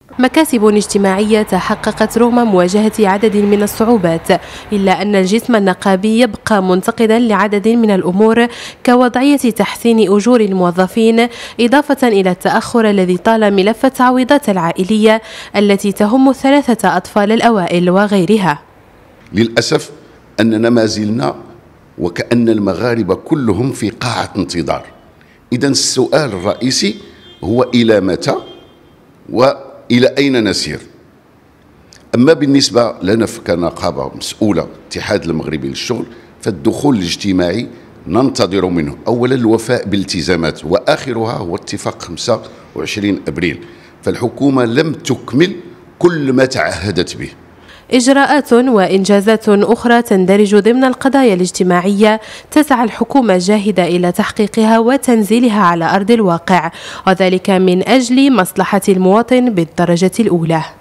مكاسب اجتماعية تحققت رغم مواجهة عدد من الصعوبات، إلا أن الجسم النقابي يبقى منتقدا لعدد من الأمور كوضعية تحسين أجور الموظفين، إضافة إلى التأخر الذي طال ملف التعويضات العائلية التي تهم 3 أطفال الأوائل وغيرها. للأسف أننا ما زلنا وكأن المغاربة كلهم في قاعة انتظار. إذن السؤال الرئيسي هو إلى متى وإلى أين نسير؟ أما بالنسبة لنا كنقابة مسؤولة الاتحاد المغربي للشغل، فالدخول الاجتماعي ننتظر منه أولا الوفاء بالالتزامات، وآخرها هو اتفاق 25 أبريل، فالحكومة لم تكمل كل ما تعهدت به. إجراءات وإنجازات أخرى تندرج ضمن القضايا الاجتماعية تسعى الحكومة الجاهدة إلى تحقيقها وتنزيلها على أرض الواقع، وذلك من أجل مصلحة المواطن بالدرجة الأولى.